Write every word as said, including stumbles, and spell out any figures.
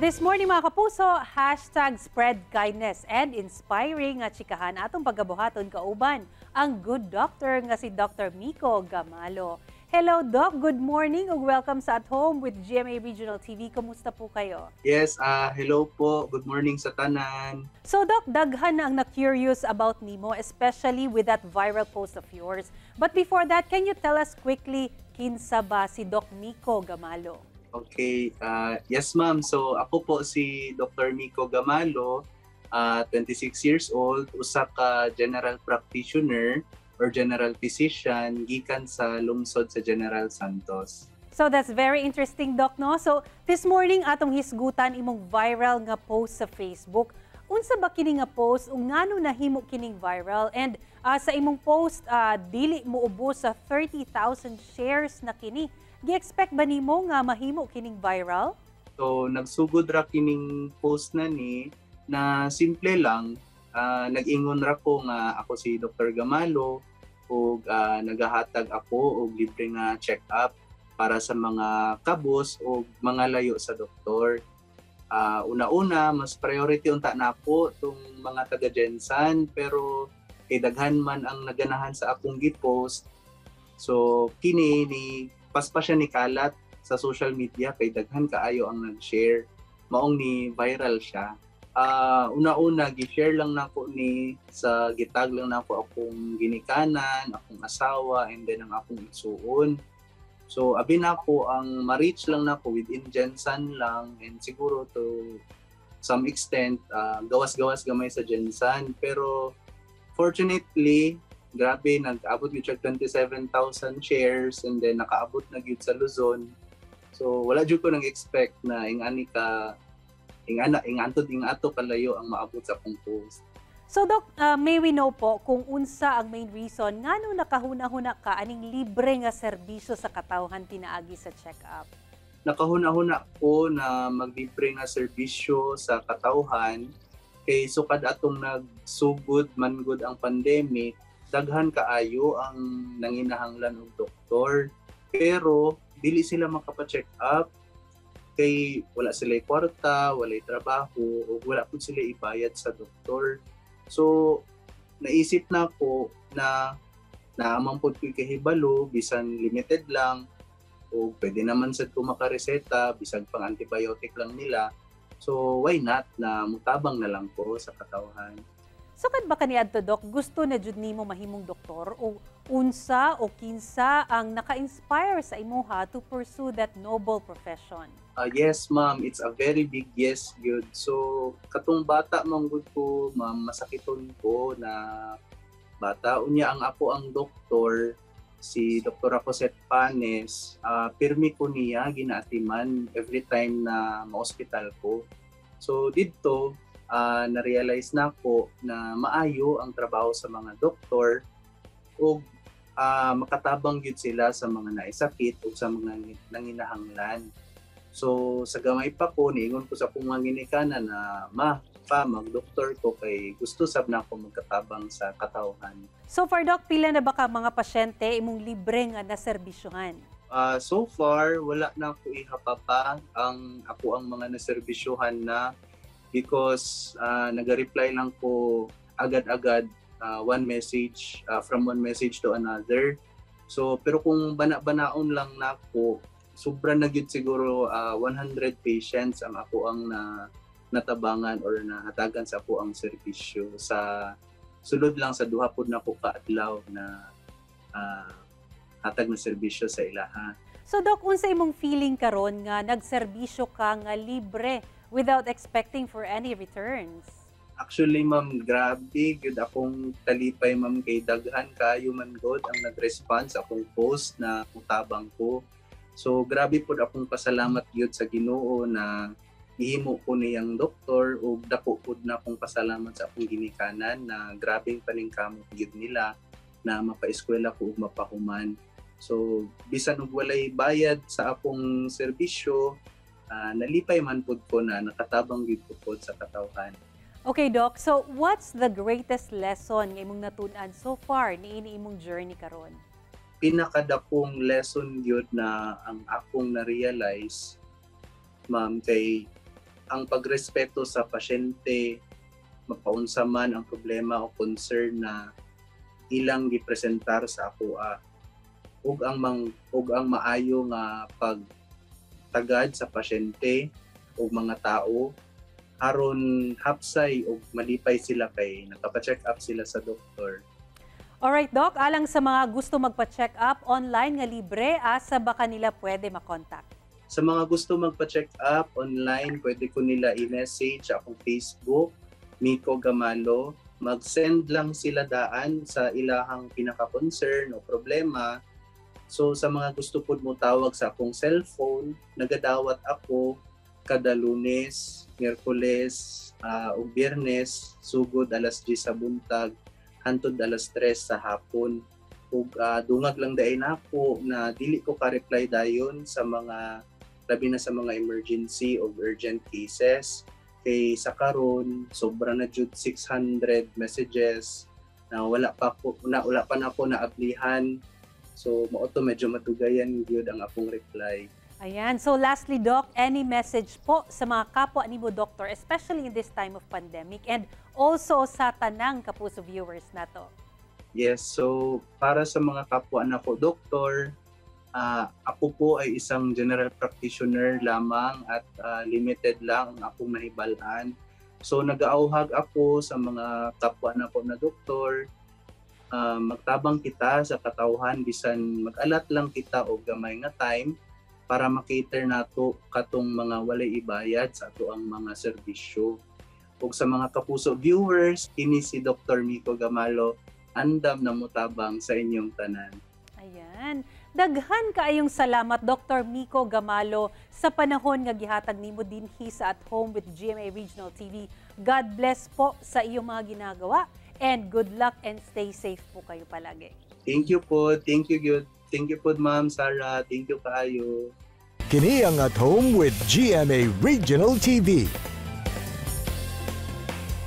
This morning mga kapuso, hashtag spread kindness and inspiring nga chikahan atong pagkabuhaton kauban ang good doctor nga si Doctor Miko Gamalo. Hello Doc, good morning ug welcome sa At Home with G M A Regional T V. Kumusta po kayo? Yes, uh, hello po. Good morning sa tanan. So Doc, daghan na ang na-curious about nimo, especially with that viral post of yours. But before that, can you tell us quickly kinsa ba si Doc Miko Gamalo? Okay, uh, yes ma'am. So ako po si Doctor Miko Gamalo, uh, twenty-six years old, usa ka general practitioner or general physician gikan sa lungsod sa General Santos. So that's very interesting, Doc, no? So this morning atong hisgutan imong viral nga post sa Facebook. Unsa ba kini nga post ug ngano nahimo kining viral? And uh, sa imong post, uh, dili mo ubos sa thirty thousand shares na kini. Gi-expect ba nimo nga mahimo kining viral? So nagsugod ra kining post na ni na simple lang. Uh, nag-ingon ra ko nga ako si Doctor Gamalo ug uh, nagahatag ako og libre nga check-up para sa mga kabos o mga layo sa doktor. Uh, una-una, mas priority unta na po itong mga taga-Gensan, pero kay daghan man ang naganahan sa akong gipost. So kini ni paspa siya ni kalat sa social media kay daghan kaayo ang nag-share. Maong ni viral siya. Uh, una-una, gi-share lang nako ni sa gitag lang nako akong ginikanan, akong asawa, and then ang akong igsuon. So, abi na ko ang ma-reach lang na ko within Gensan lang, and siguro to some extent, uh, gawas-gawas gamay sa Gensan. Pero fortunately, grabe, nag-abot yun siya twenty-seven thousand shares, and then nakaabot na yun sa Luzon. So, wala dyan ko nang-expect na ingani ka, ingana, ingantod, ingato kalayo ang maabot sa akong post. So Doc, uh, may we know po kung unsa ang main reason ngano nakahuna-huna ka aning libre nga serbisyo sa katawhan pinaagi sa check-up? Nakahuna-huna ko na maglibre nga serbisyo sa katawhan kay sukad atong nagsugod mangud ang pandemic, daghan kaayo ang nanginahanglan og doktor, pero dili sila makapa-check up kay wala sila kwarta, wala trabaho, o wala pud sila ibayad sa doktor. So naisip na ko na naamang pud ko'y kahibalo, bisan limited lang, o pwede naman sad ko makareseta, bisan pang antibiotic lang nila. So why not na mutabang na lang ko sa katawhan. So kad ba kaniadto Doc, gusto na jud nimo mahimong doktor o unsa o kinsa ang naka-inspire sa imuha to pursue that noble profession? Uh, yes ma'am, it's a very big yes good. So katong bata man gud ko, ma'am, masakiton ko na bata unya ang ako ang doktor, si Doctor Jose Panes, uh, pirmi ko niya ginaatiman every time na ma-hospital ko. So dito Uh, na-realize na ko na maayo ang trabaho sa mga doktor o uh, makatabang yun sila sa mga naisakit o sa mga nanginahanglan. So sa gamay pa ko, niingon ko sa kong ginikanan na ma, pa, mag-doktor ko kay gusto sab na ako magkatabang sa katawhan. So far Doc, pila na ba ka mga pasyente imong libre nga na serbisyuhan? Uh, so far, wala na ako ihapapa ang ako ang mga naserbisyuhan na because uh, nag-reply lang ko agad-agad uh, one message uh, from one message to another. So pero kung bana-banaon lang na ako, sobra na gyud siguro uh, one hundred patients ang ako ang na natabangan or nahatagan sa ako ang serbisyo sa sulod lang sa duha pud nako ka adlaw na uh, hatag na serbisyo sa ilaha. So Doc, unsa imong feeling karon nga nagserbisyo ka nga libre without expecting for any returns? Actually, ma'am, grabe gyud akong talipay, ma'am, kay daghan kayo man god ang nag-response akong post na mutabang ko. So grabe pud akong pasalamat gyud sa Ginoo na ihimo ko niyang doktor ug dako pud na akong pasalamat sa akong ginikanan na grabeng paningkamot gyud nila na mapa-eskwela ko ug mapahuman. So bisan og walay bayad sa akong serbisyo, Uh, nalipay man pud ko na nakatabang gid ko pod sa katawhan. Okay, Doc. So, what's the greatest lesson nga imong natun-an so far niini imong journey karon? Pinakadakong lesson gyud na ang akong na-realize, ma'am, kay ang pagrespeto sa pasyente, mapaunsa man ang problema o concern na ilang gipresentar sa ako ah, ug ang mang ug ang maayo nga pagtagad sa pasyente ug mga tao aron hapsay ug malipay sila kay nagpa-check up sila sa doktor. Alright, Doc, alang sa mga gusto magpa-check up online nga libre, asa ba kanila pwede makontak? Sa mga gusto magpa-check up online, pwede ko nila i-message sa akong Facebook, Miko Gamalo. Mag-send lang sila daan sa ilahang pinaka-concern o problema. So sa mga gusto po mo tawag sa akong cellphone, nagadawat ako kada Lunes, Miyerkules, uh, o Biyernes, sugod alas diyes sa buntag, hantod alas tres sa hapon. Ug uh, dungag lang daay nako na dili ko ka-reply dayon sa mga labi na sa mga emergency o urgent cases. Kay sa karon sobra na jud six hundred messages na wala pa ko na wala pa na ako naablihan. So mao to medyo matugayan gyud ang akong reply. Ayan. So lastly, Doc, any message po sa mga kapwa nimo doktor, especially in this time of pandemic, and also sa tanang Kapuso viewers na to? Yes, so para sa mga kapwa nako doktor, uh, ako po ay isang general practitioner lamang at uh, limited lang ang akong nahibalaan. So nag-aauhag ako sa mga kapwa nako na doktor, uh, magtabang kita sa katawhan bisan mag-alat lang kita og gamay nga time para makater nato katong mga walay ibayad sa ato ang mga serbisyo. Ug sa mga Kapuso viewers, kini si Doctor Miko Gamalo, andam na mutabang sa inyong tanan. Ayan. Daghan kaayong salamat, Doctor Miko Gamalo, sa panahon nga gihatag nimo dinhi sa At Home with G M A Regional T V. God bless po sa iyong mga ginagawa and good luck and stay safe po kayo palagi. Thank you po. Thank you, good. Thank you po, Ma'am Sarah. Thank you kaayo. Kini ang At Home with G M A Regional T V.